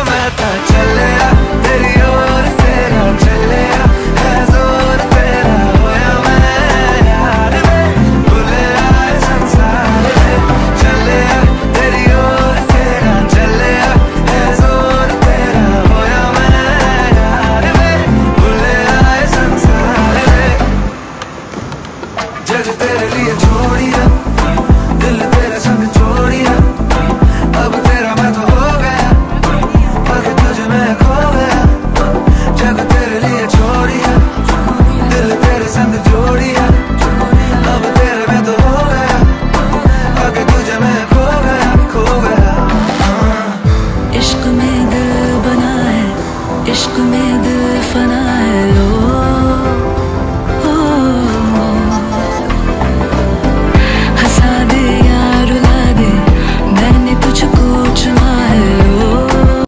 मैं तो चलिया तेरी ओर तेरा चलिया है जोर तेरा होया मैं यार वे भुले आए संसार वे चलिया तेरी ओर तेरा चलिया है जोर तेरा होया मैं यार वे भुले आए संसार वे जग तेरे लिए छोड़िया दिल तेरे संग छोड़िया अब तेरा मैं तो हो गया बाकी तुझे मैं खो गया जग तेरे लिए छोड़िया दिल तेरे संग जोड़िया अब तेरे मैं तो हो गया बाकी तुझे मैं खो गया इश्क में दिल बना है इश्क में दिल फना है ओ